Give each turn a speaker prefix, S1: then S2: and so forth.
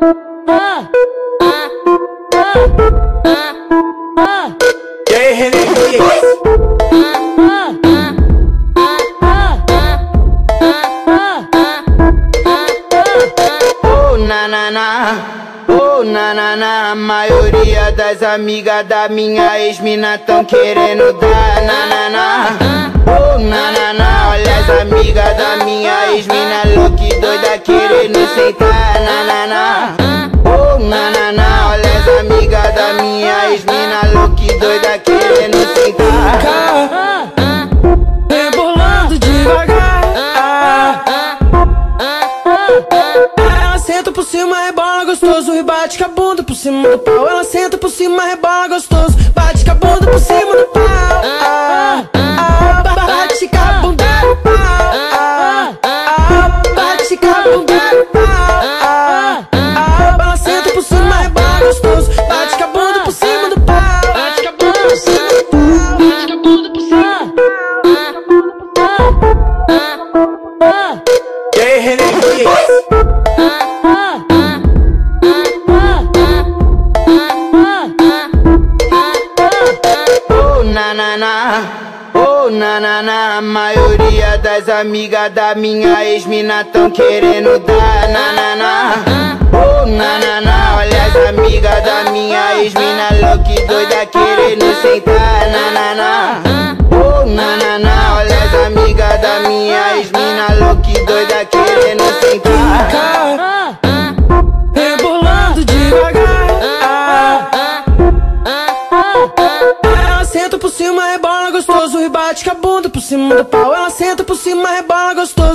S1: E aí, René, que é isso?
S2: Oh, nanana, oh, nanana. A maioria das amigas da minha ex-mina tão querendo dar nanana. Oh, nanana, olha as amigas da minha ex-mina louca e doida querendo sentar nanana. Oh, nanana, olha as amigas da minha ex-mina louca e doida querendo sentar.
S1: Rebolando devagar. Ela senta por cima, rebola gostoso e bate com a bunda por cima do pau. Ela senta por cima, rebola gostoso, bate com a bunda por cima do pau. Bate com a bunda no pau. Bate com a bunda no pau. Ela senta por cima, rebola gostoso, bate com a bunda por cima do pau. Bate com a bunda por cima do pau. Bate com a bunda por cima do pau.
S2: E aí, René, que é isso? Oh, nanana, oh, nanana. A maioria das amigas da minha ex-mina tão querendo dar nanana. Oh, nanana, olha as amigas da minha ex-mina louca e doida querendo sentar nanana. Oh, nanana, olha as amigas da minha ex-mina louca e doida querendo sentar.
S1: Rebolando devagar. Ela senta por cima, rebola gostoso e bate com a bunda por cima do pau. Ela senta por cima, rebola gostoso